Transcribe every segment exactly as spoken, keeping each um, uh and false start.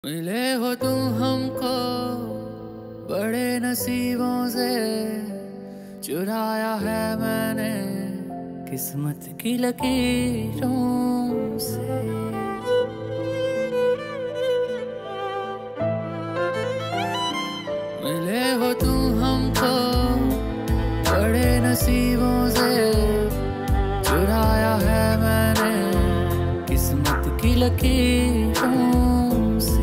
मिले हो तुम हमको बड़े नसीबों से, चुराया है मैंने किस्मत की लकीरों से। मिले हो तुम हमको बड़े नसीबों से, चुराया है मैंने किस्मत की लकीरों से।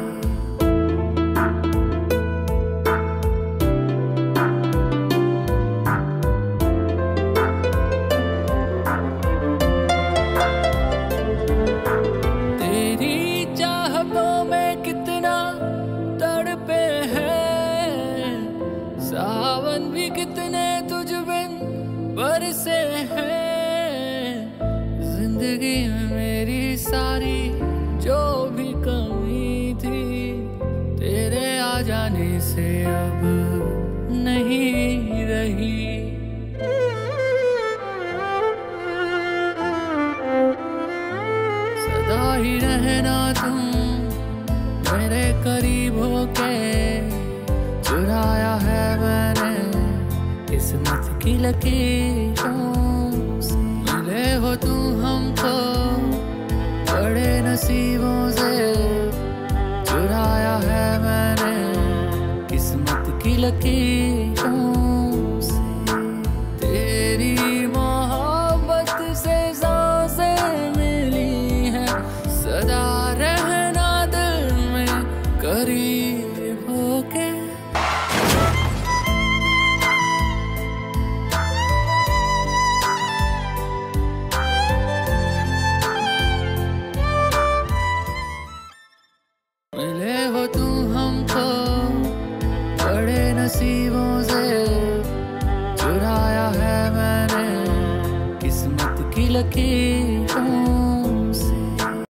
सावन भी कितने तुझ बिन बरसे हैं, जिंदगी में मेरी सारी जो भी कमी थी, तेरे आ जाने से अब नहीं रही। सदा ही रहना तुम मेरे करीब होके, चुराया है मैंने किस्मत की लकीरों से। मिले हो तुम हमको बड़े नसीबों से, चुराया है मैंने किस्मत की लकीरों से। तेरी मोहब्बत से सांसें मिली हैं, सदा रहना दिल में करीब होके। मिले हो तुम हमको बड़े नसीबों से, चुराया है मैंने किस्मत की लकीरों